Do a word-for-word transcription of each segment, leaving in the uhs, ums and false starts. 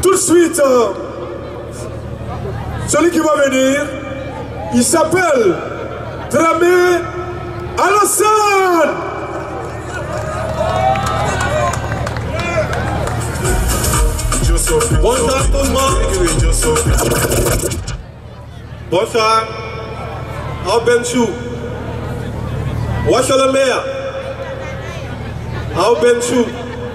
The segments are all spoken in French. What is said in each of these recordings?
Tout de suite, celui qui va venir, il s'appelle Dramé Alassane. Bonsoir tout le monde. Bonsoir. Au Benchou. Wesh le maire. Au Benchou.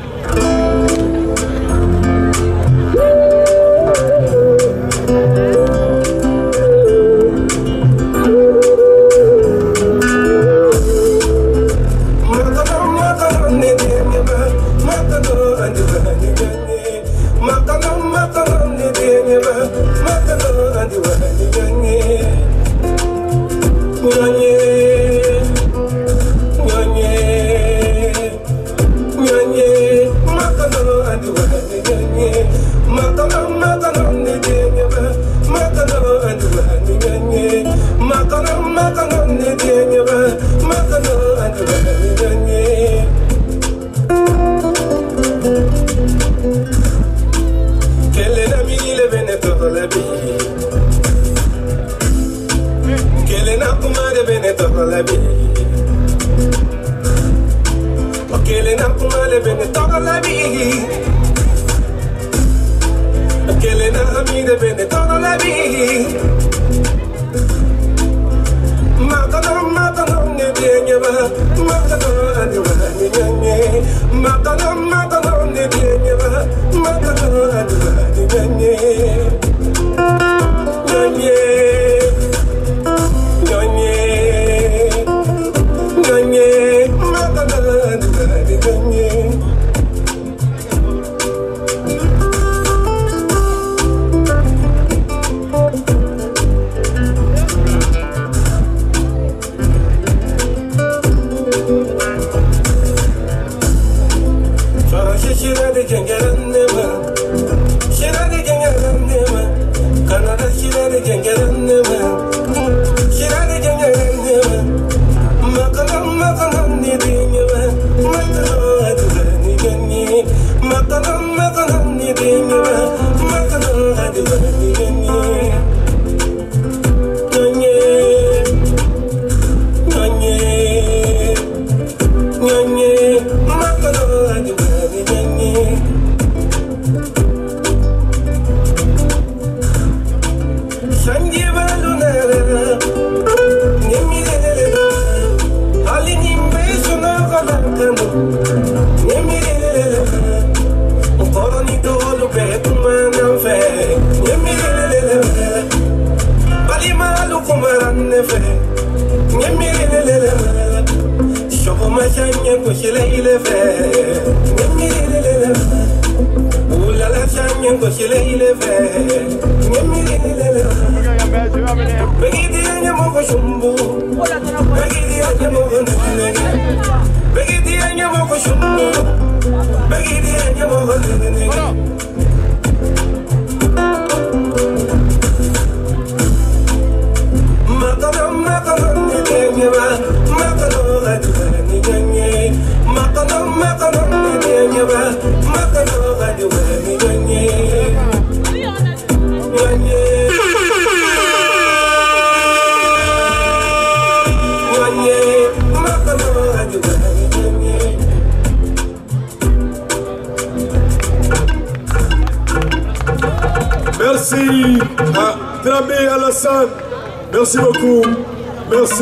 Merci à Dramé Alassane. Merci beaucoup. Merci.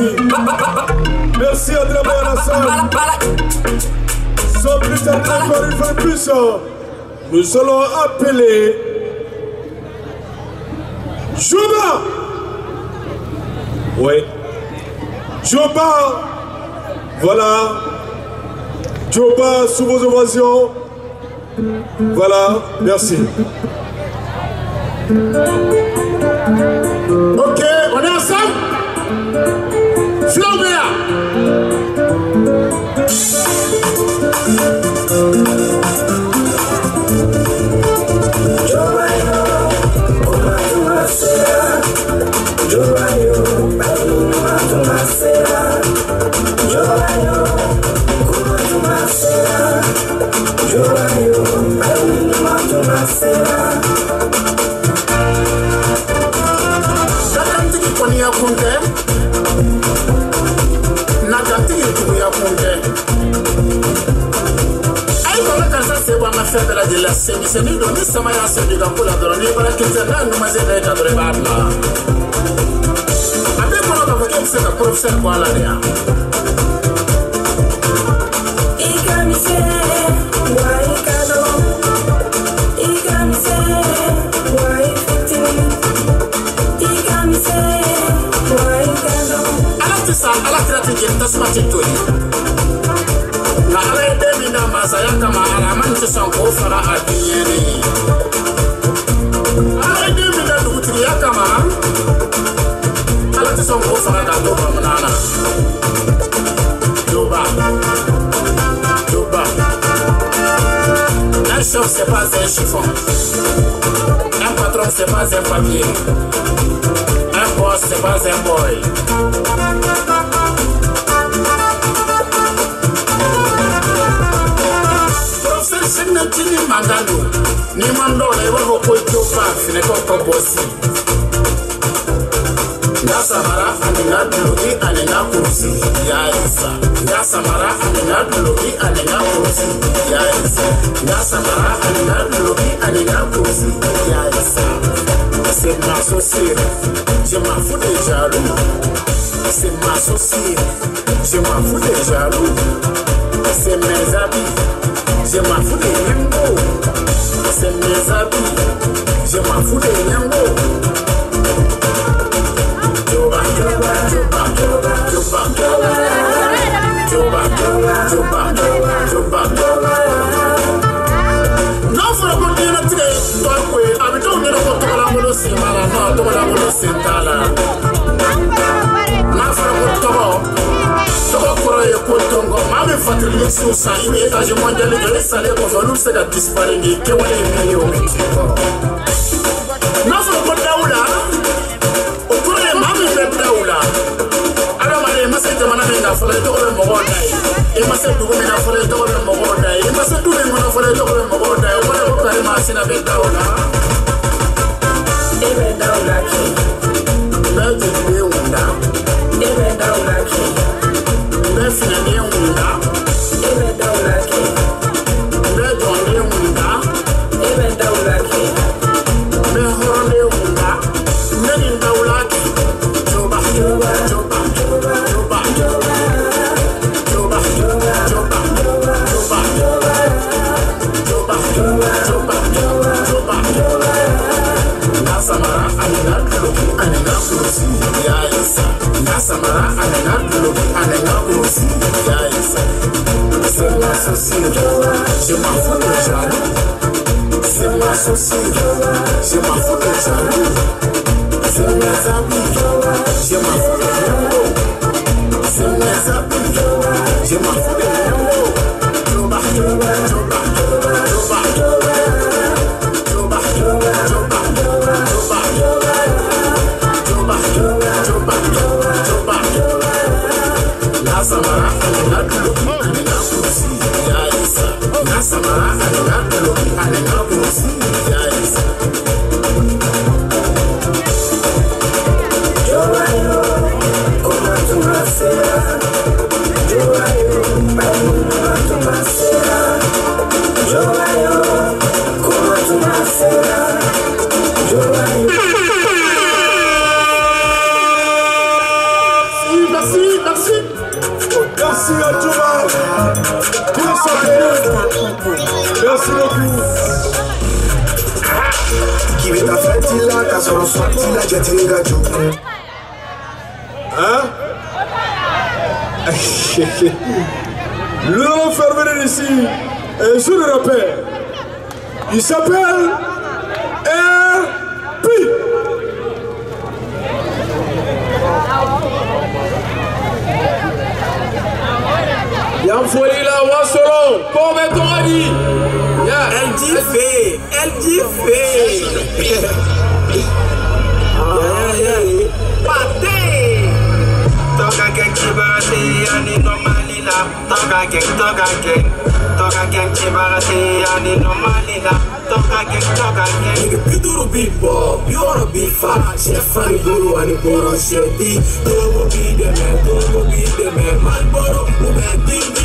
Merci à Dramé Alassane. Sans plus tarder, encore une fois de plus, nous allons appeler Joba. Oui. Joba. Voilà. Joba sous vos ovations. Voilà. Merci. Ok, on est ensemble. Flaubert. Yo, c'est quoi ma fête de la de la semi c'est ni doni sama ya se de pour la donner para que c'est là nous manger de cadre barla après pour la voter c'est le professeur quoi là rien ikamise wa ikado ikamise wa ifitini ikamise wa ikado ala tisa ala stratégie tasmati toi na ala demi na masaya kama ala manti sanko fara adiyeni ala demi na dutri kama ala ti sanko fara da to manana doba doba un chef c'est pas un chiffon un patron c'est pas un papier un boss c'est pas un boy Sina tini mandando ni mando na iwo ko to pa fine ko ko bosi na samara aninga dulogi aninga kursi ya isa na samara aninga dulogi aninga kursi ya isa na samara aninga dulogi aninga kursi ya isa c'est ma société je m'en fous des jaloux c'est ma société je m'en fous des jaloux c'est mes amis je m'en fous des nimbos, c'est mes habits, je m'en fous des nimbos. Joba, joba, joba, joba, joba, joba, joba, joba, joba. Non, faut le continuer à tirer, toi, quoi, avec toi, on est là pour toi, la mono, c'est malade, non, toi, la mono, c'est malade. Non, faut le continuer. Mami fatili susa iwe etaje mondiale de sale ko zolu se da disparaître ni ke wale million na fo ko daula o ko le mami be daula ala mare mase te mana be na fo le to ko mo go dai e mase du ko me na fo le to ko mo go dai e mase du me na fo le to ko mo go dai o ko le ko kare ma sina be daula e be daula ki na je be unda e be daula ki na fina ni unda ebe daula ki na jonde unda ebe daula ki na horne unda na ni daula ki joba joba joba joba joba joba joba joba joba joba joba joba joba joba na samara anina loki anina kurusi ya isa na samara anina loki anina kurusi ya isa c'est ma société je m'en fous de jaloux c'est ma société je m'en fous de jaloux c'est mes amis je m'en fous de nimbos c'est mes amis je m'en fous de nimbos joba joba joba joba joba joba joba joba joba joba joba joba joba la samara anina dulogi anina kursi ya isa la samara anina dulogi anina kursi ya isa Joayo como tu macera Joayo como tu macera Joayo como tu macera Joayo Merci, merci. Merci à Joba. Merci beaucoup. Qui veut ta fête, il a qu'à son soir, il a jeté les gâteaux. Hein? Le nom fait venir ici, et je le rappelle, il s'appelle R P. Yamfolila Wasoro, comme ton dit. Elle dit fait, elle dit fait. Pâté. Toka gang chibarate, ani normalina. Toka gang, toka gang. Toka gang chibarate, ani normalina. Toka gang, toka gang. Nigga, piduru beat ball, you're a beat fast. Chef funny guru, ani guru sheti. Togo beat them, togo beat them, Malboro, ube dingili.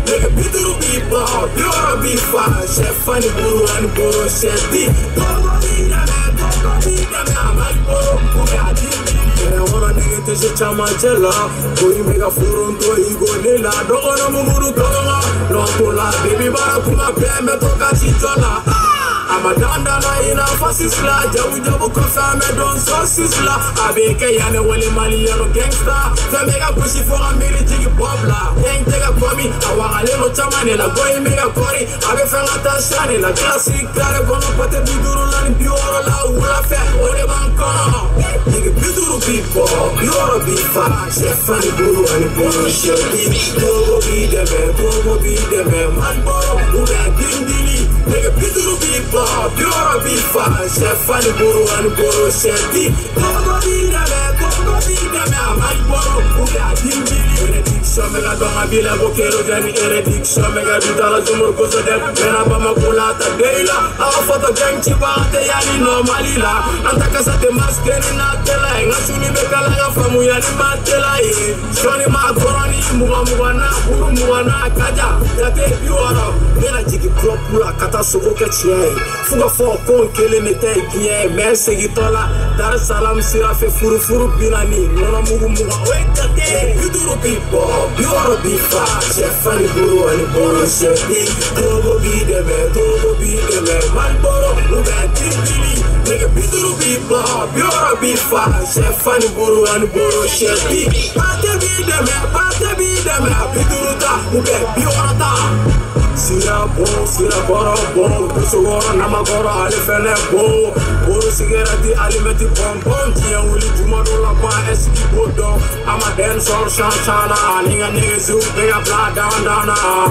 nigga biduru bipa biora bifa chef ani buru ani buru chef di togo bida me togo bida me amani buru kume adindi kere wana nigga teje chama chela koi mega furundo igo lela dogo na muguru toga Lontola baby bara kuma peme toka chichola Amadanda na ina fasisla Jawu jawu kosa me don sosisla Abeke yane wale mali yano gangsta Femega pushi for a mili jigi popla Yang tega komi Awa alelo chamane la goyi mega kori Abe fenga tashane la classic Kare kono pate biduru lani bioro la ula fe Ode bankono Nigga biduru bipo Bioro bifa Chefani buru ani buru shepi Togo bideme Togo bideme Man boro Ube dindili Nigga biduru bipo Biora bifa Chefani buru ani buru shepi Togo bideme Togo bideme Man boro Ube dindili Benediction mega donga bila bokero jani Erediction mega dudala zumur gozo dem Mena bama kulata deila Awa foto gang chibate yani normalila Antaka sate maskeni na tela Nga suni bekala nga famu yani matela Shoni magorani muga muga na Uru muga na kaja Yate biwara Mena jigi propula kata sugo ke chie Fuga fo kon kele nete ikinye Men segi tola Dar es Salaam sira fe furu furu binani Nona mugu muga Wekate Biduru bipo Biwara bifa Chefani buru ani boro shepi Togo bideme Togo bideme Man boro Ube tindili Nigga biduru bipo Biwara bifa Chefani buru ani boro shepi Pate bideme Pate bideme Biduru ta Ube biwara ta Sira bon, sira boro bon Kusu goro nama goro ali fene bon Boro sigarati ali meti bon bon Tia wuli juma do la ba esiki bodo Ama den sol shan shana Ninga nigga zoo Nigga bla down down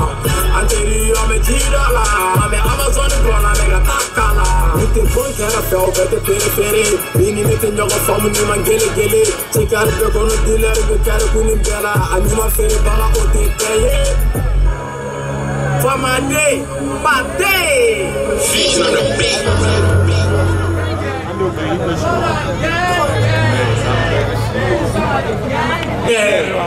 Anteri ame jidala Ame Amazon glona nigga takala Nite bon kera feo bete pere pere Bini nite nyogo famu nima gele gele Chikari be kono dealer be kare kunim bela Anima fere bala ote peye For my day, my day. Feet on the beat. Yeah.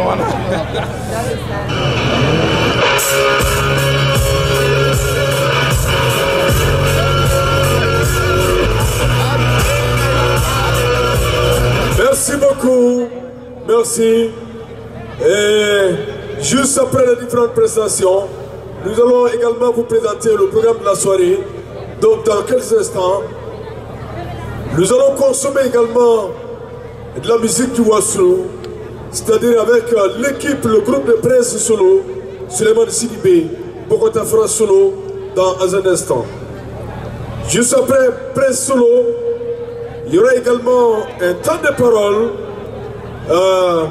Merci beaucoup. Merci. Et juste après les différentes prestations, nous allons également vous présenter le programme de la soirée. Donc dans quelques instants, nous allons consommer également de la musique du Wassou, c'est-à-dire avec l'équipe, le groupe de presse solo, Suleiman Sidibé, Bokota Fra solo, dans un instant. Juste après presse solo, il y aura également un temps de parole. Euh,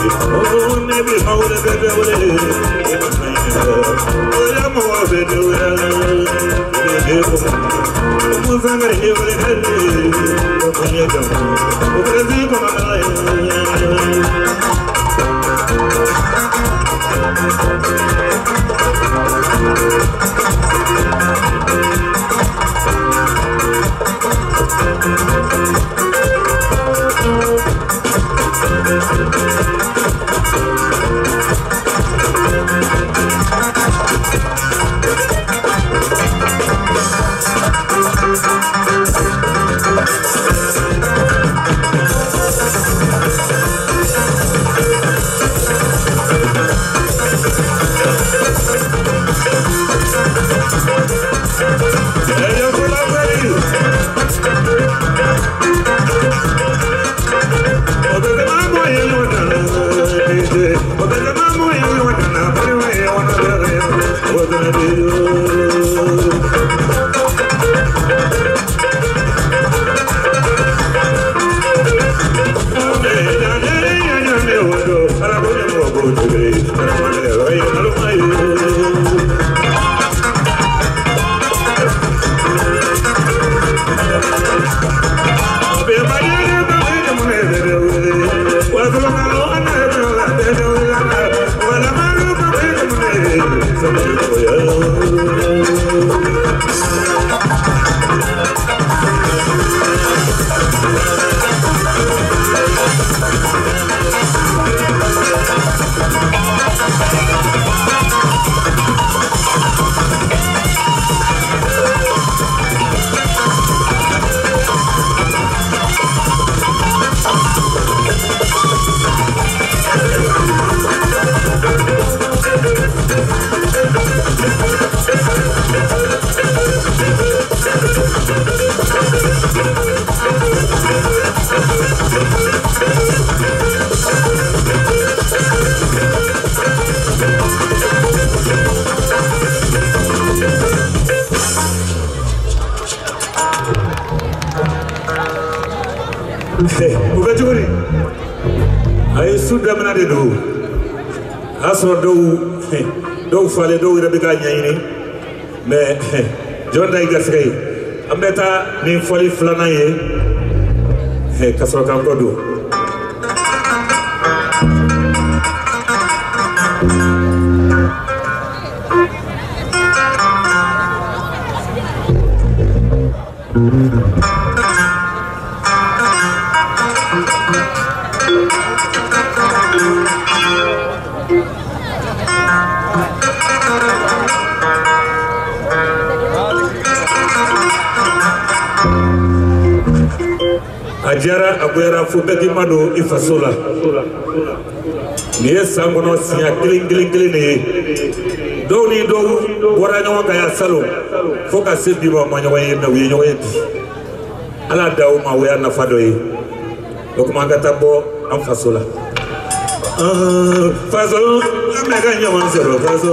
Oh, maybe how the better way. Oh, I'm more better way. I'm going to give it a day. When you come, over the people of my life. Ubajuri ay sudda mana de do asro do do fale do rabi ka nyayini mais jonda ay gasray ambeta ni foli flana ye he kasro kan ko do Ajara abuera fubeki mado ifasola niye sangono siya kiling kiling kiling ni do ni do wara nyawa kaya salo foka sebi ba manyawa yenda wiye nyawa yebi ala dawo ma we na fado yi dokuma gatambo am fasola ah faso mega nyawa zero faso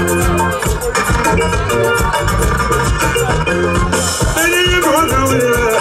Yeah.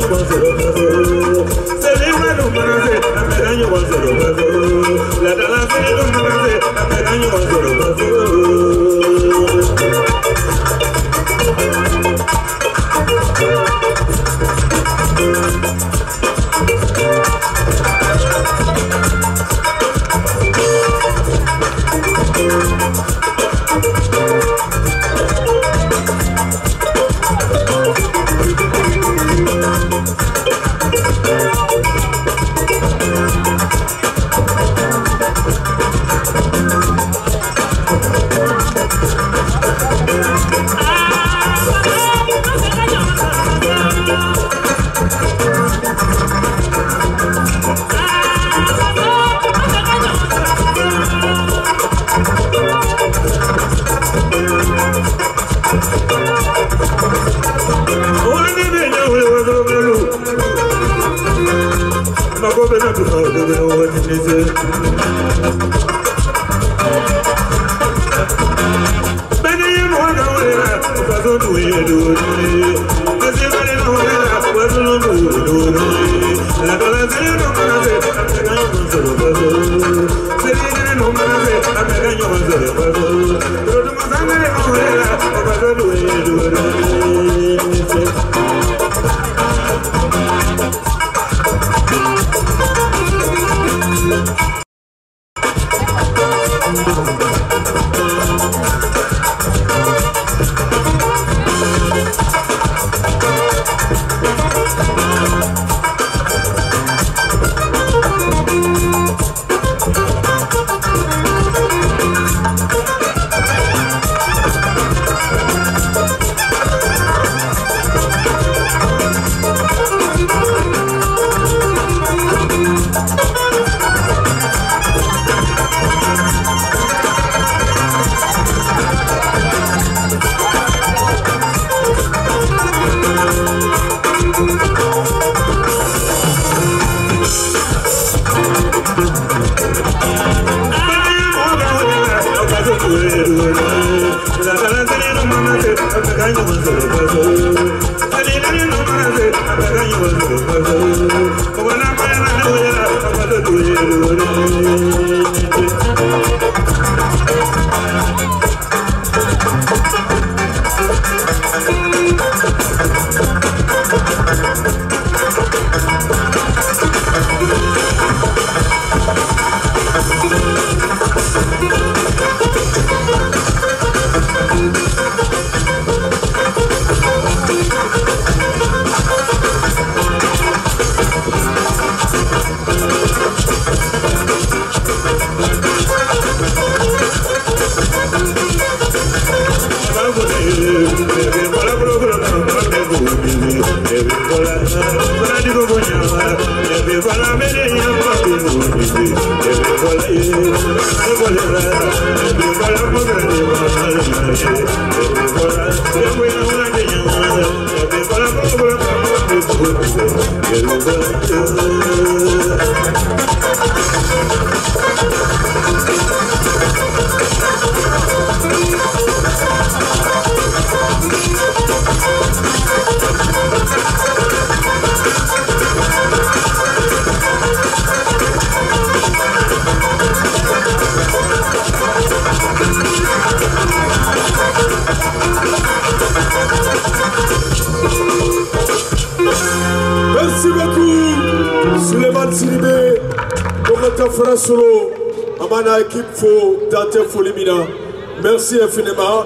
Solo, Amana équipe faut Dante Folimina. Merci infiniment.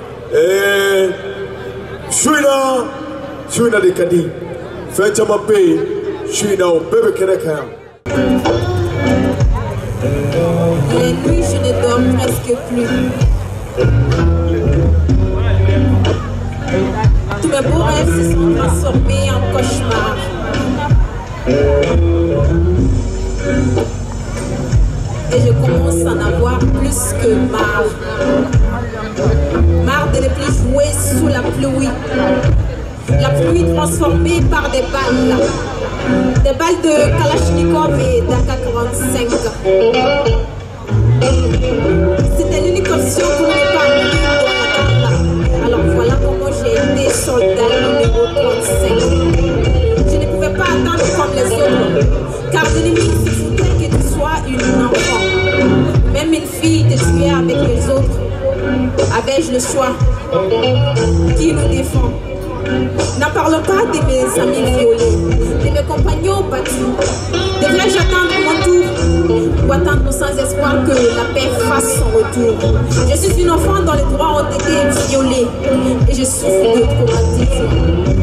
Et je suis là, je suis là de Kadi. Faites ma paix, je suis là au bébé Keneka. Les nuits, je ne dors presque plus. Tous mes beaux rêves se sont transformés en cauchemars. Et je commence à en avoir plus que marre. Marre de ne plus jouer sous la pluie. La pluie transformée par des balles. Des balles de Kalachnikov et d'A K quarante-cinq. C'était l'unique option pour ne pas mourir dans la balle. Alors voilà comment j'ai été soldat numéro trente-cinq. Je ne pouvais Avais-je le choix? Qui nous défend? N'en parlons pas de mes amis violés, de mes compagnons battus. Devrais-je attendre mon tour ou attendre sans espoir que la paix fasse son retour? Je suis une enfant dont les droits ont été violés et je souffre de traumatisme.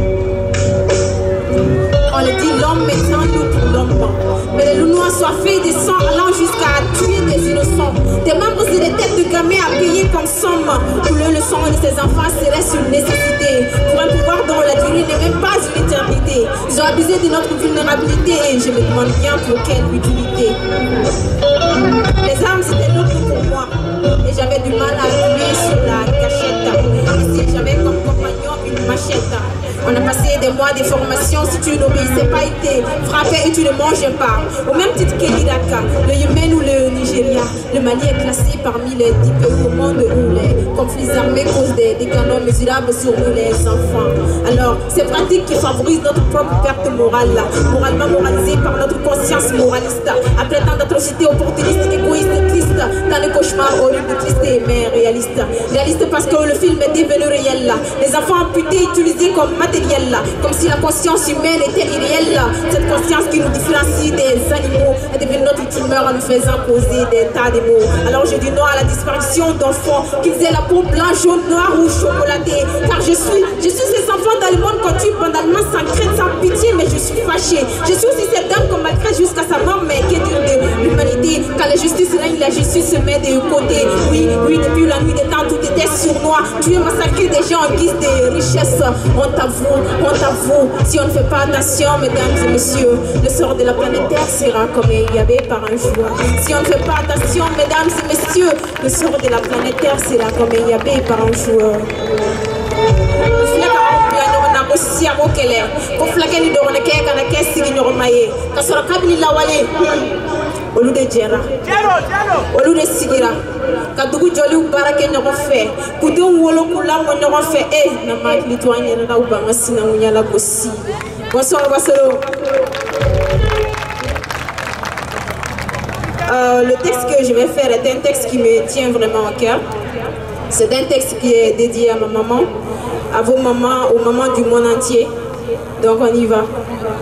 On le dit, l'homme est un loup pour l'homme. Mais les loups noirs soifés de sang allant jusqu'à tuer des innocents. Des membres et des têtes de gamins à payer comme somme. Pour eux, le sang de ses enfants serait une nécessité. Pour un pouvoir dont la durée n'est même pas une éternité. Ils ont abusé de notre vulnérabilité et je me demande bien pour quelle utilité. Les armes c'était l'autre pour moi. Et j'avais du mal à appuyer sur la cachette. Ici j'avais comme compagnon une machette. On a passé des mois de formation, si tu n'obéissais pas, il t'est frappé et tu ne mangeais pas. Au même titre que l'Irak, le Yémen ou le Nigeria, le Mali est classé parmi les dix pays au monde où les conflits armés causent des dégâts mesurables sur nous les enfants. Alors, ces pratiques qui favorisent notre propre perte morale, moralement moralisée par notre conscience moraliste, après tant d'atrocités opportunistes, égoïstes, tristes, dans les cauchemars horribles, tristes mais réalistes. Réalistes parce que le film est devenu réel. Les enfants amputés utilisés comme matériel, comme si la conscience humaine était irréelle. Cette conscience qui nous différencie des animaux est devenue notre tumeur en nous faisant causer des tas de mots. Alors je dis non à la disparition d'enfants, qu'ils aient la peau blanche, jaune, noire ou chocolatée. Car je suis, je suis ces enfants dans le monde qu'on tue bandalement sans crainte, sans pitié, mais je suis fâchée. Je suis aussi cette dame qu'on maltraite jusqu'à sa mort, mais qui est dire de l'humanité. Quand la justice règne, la justice se met de côté. Oui, oui, depuis la nuit des temps, tout était sournois. Tu es massacré des gens en guise de richesse. On t'avoue, on t'avoue, si on ne fait pas attention, mesdames et messieurs, le sort de la planète Terre sera comme il y avait par un jour. Si on ne fait pas attention, mesdames et messieurs, le sort de la planète Terre sera comme il y avait par un jour. Olu de jɛra olu de sigira ka dugu jɔliw baara kɛ ɲɔgɔn fɛ k'u denw wolo k'u lamɔ ɲɔgɔn fɛ e na ma hakili to an yɛrɛ la u b'an ka sinankunya lagosi. Bonsoir Basolo. Euh, le texte que je vais faire est un texte qui me tient vraiment à cœur. C'est un texte qui est dédié à ma maman, à vos mamans, aux mamans du monde entier. Donc on y va.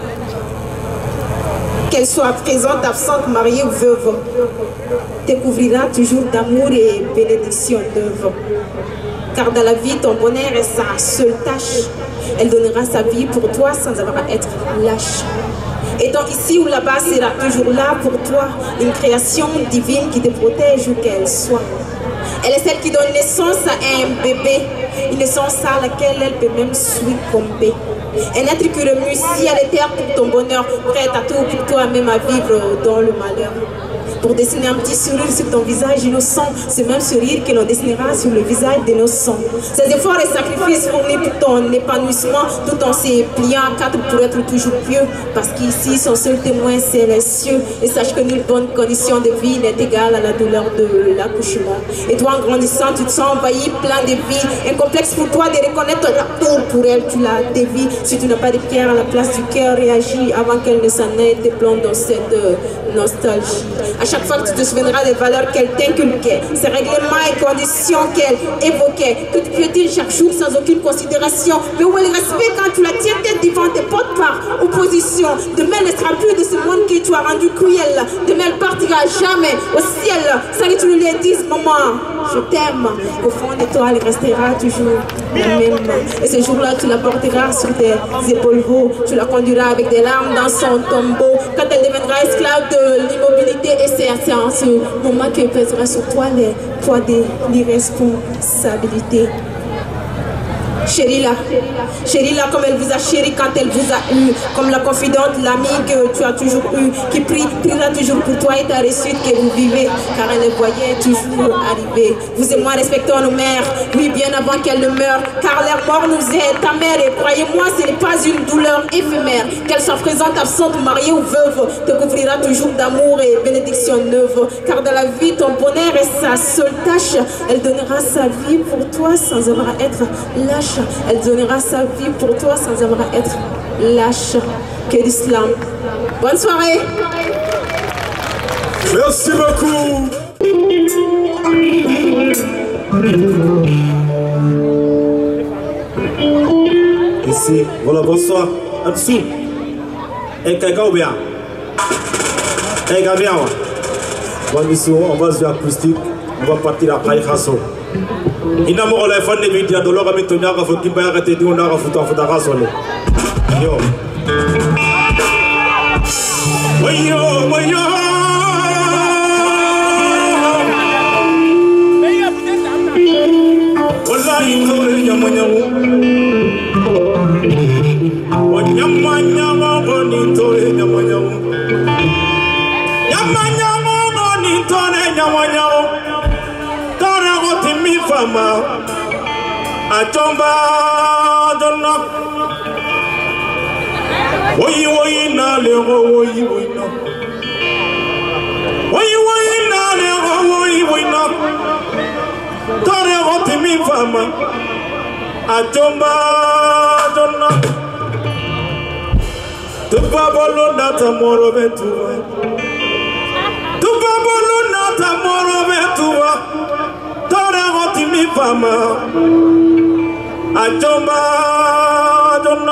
Qu'elle soit présente, absente, mariée ou veuve, découvrira toujours d'amour et bénédiction d'œuvre. Car dans la vie, ton bonheur est sa seule tâche. Elle donnera sa vie pour toi sans avoir à être lâche. Et donc ici ou là-bas sera toujours là pour toi, une création divine qui te protège où qu'elle soit. Elle est celle qui donne naissance à un bébé, une naissance à laquelle elle peut même succomber. Un être qui remue ciel et terre pour ton bonheur, prête à tout pour toi-même à vivre dans le malheur. Pour dessiner un petit sourire sur ton visage innocent, ce même sourire que l'on dessinera sur le visage de nos sangs. Ces efforts et sacrifices fournis pour ton épanouissement, tout en se pliant à quatre pour être toujours pieux. Parce qu'ici, son seul témoin, c'est les cieux. Et sache que nulle bonne condition de vie n'est égale à la douleur de l'accouchement. Et toi, en grandissant, tu te sens envahi, plein de vie. Un complexe pour toi de reconnaître l'amour pour elle, tu la dévies. Si tu n'as pas de pierre à la place du cœur, réagis avant qu'elle ne s'en aille, te plonge dans cette nostalgie. À chaque fois que tu te souviendras des valeurs qu'elle t'inculquait, ses règlements et conditions qu'elle évoquait, que tu piétines chaque jour sans aucune considération, mais où elle respecte quand tu la tiens tête devant tes potes par opposition. Demain, elle ne sera plus de ce monde que tu as rendu cruel. Demain, elle partira jamais au ciel sans que tu lui dises, maman, je t'aime. Au fond de toi, elle restera toujours la même. Et ce jour-là, tu la porteras sur tes épaules hauts, tu la conduiras avec des larmes dans son tombeau. Quand elle deviendra esclave de l'immobilité, et c'est en ce moment que pèsera sur toi les poids de l'irresponsabilité. Chérie là, chérie là, comme elle vous a chéri quand elle vous a eu, comme la confidente, l'amie que tu as toujours eu, qui prie, priera toujours pour toi et ta réussite que vous vivez, car elle les voyait toujours arriver. Vous et moi respectons nos mères, oui, bien avant qu'elles ne meurent, car leur mort nous est ta mère, et croyez-moi, ce n'est pas une douleur éphémère. Qu'elle soit présente, absente, mariée ou veuve, te couvrira toujours d'amour et bénédiction neuve, car dans la vie, ton bonheur est sa seule tâche. Elle donnera sa vie pour toi sans avoir à être lâche. Elle donnera sa vie pour toi sans avoir à être lâche. Que l'islam. Bonne soirée. Merci beaucoup. Ici, voilà, bonsoir. En dessous. Et quelqu'un ou bien? Et quelqu'un on va se faire acoustique. On va partir à Païkhasso. Il n'a pas de fan de médias de l'or à mettre à foutre qui va arrêter de l'or à foutre à foutre à rassonner. Yo. Wayo, wayo. Wallahi, tore nyamanyawo. Wanyamanyawo boni tore nyamanyawo. Nyamanyawo boni tore nyamanyawo. Tore goti mi fama. Achomba donna. Oyi oyi na le go oyi oyi na. Oyi oyi na le go oyi oyi na. Tore goti mi fama. Achomba donna. Tupa bolo nata moro betuwa. Tupa bolo nata moro betuwa. Tore goti mi fama. Achomba donna.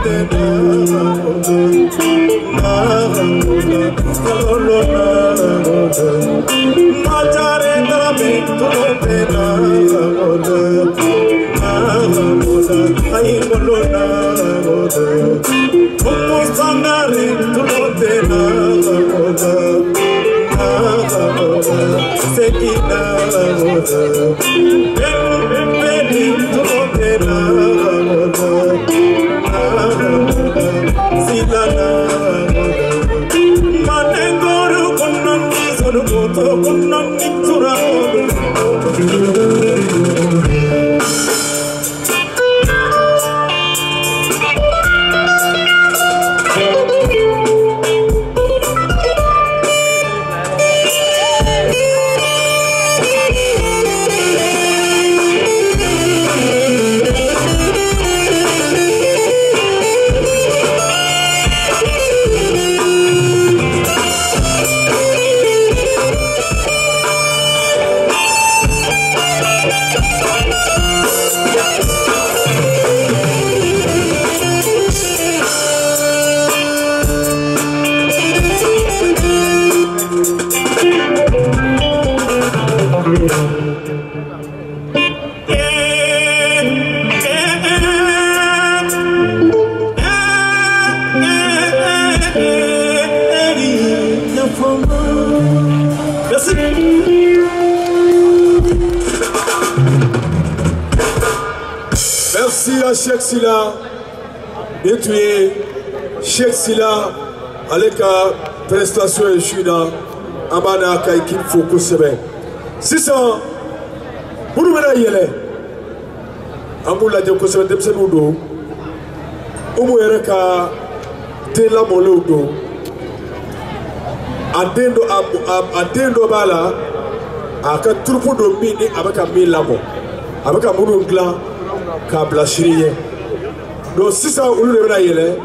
Merci à Cheikh Sila, et tu es Cheikh Sila, avec la prestation et China, Amana Kaikin Fokusebe. Si ça, vous nous menez, Amoula de Kosebe de Psenudo, Umuereka, Tela Moludo, Adendo Adendo Bala, Aka Trupo Domini, avec un Milamo, avec un Mourungla. Kabla Shiriye. Donc si ça vous le voyez,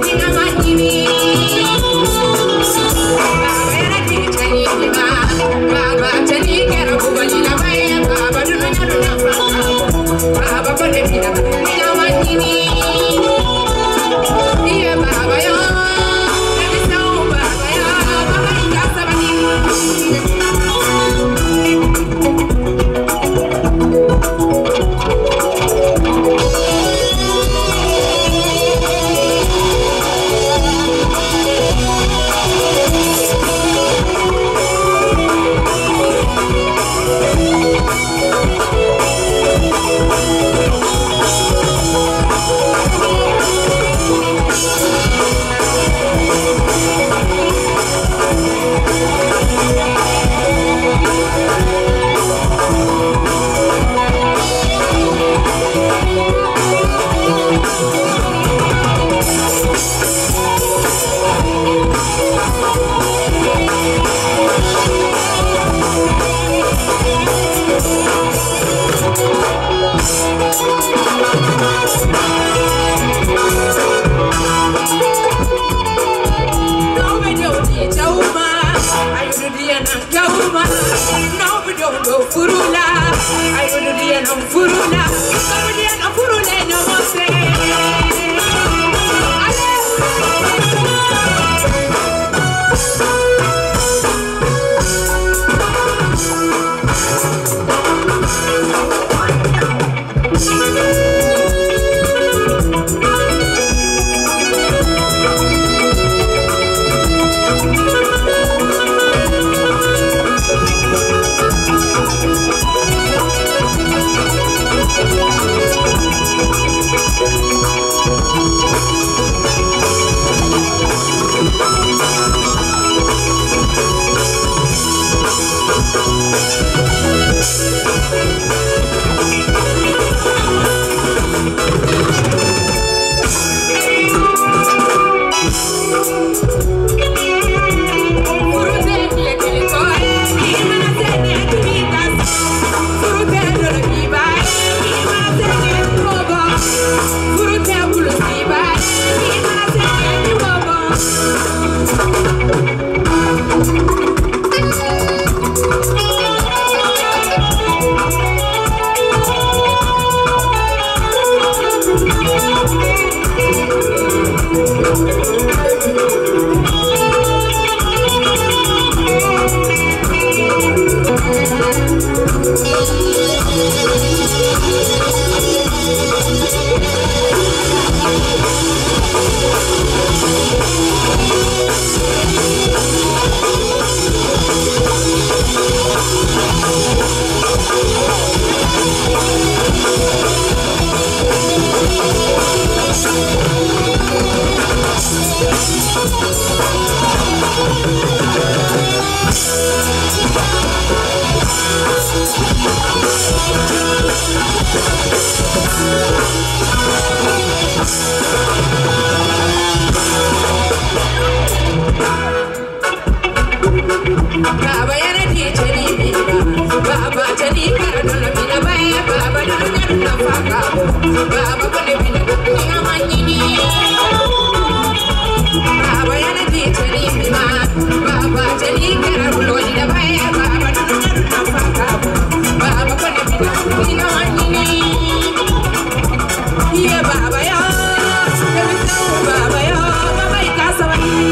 Baba, Baba yana teacher ni biba, Baba tani karadona bina baya, Baba dona dona faka, Baba kone bina kukunga manini. Baba yana teacher ni biba, Baba tani karadona bina baya, Baba dona dona faka, Baba kone bina kukunga manini. Yeah, Baba ya, every time Baba ya, Baba ikasa manini.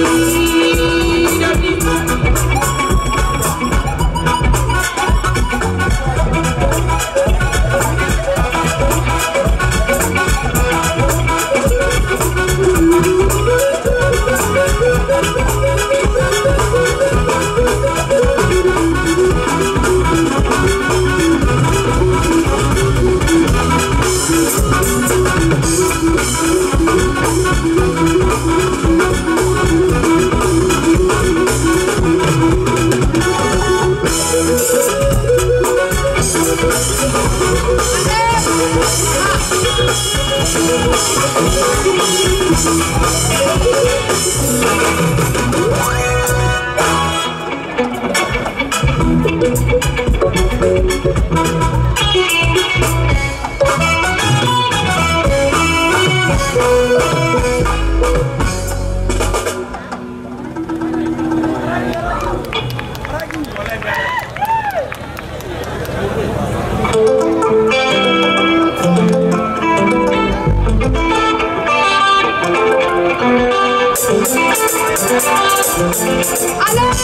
Allez,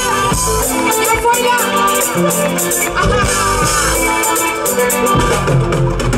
il faut y aller.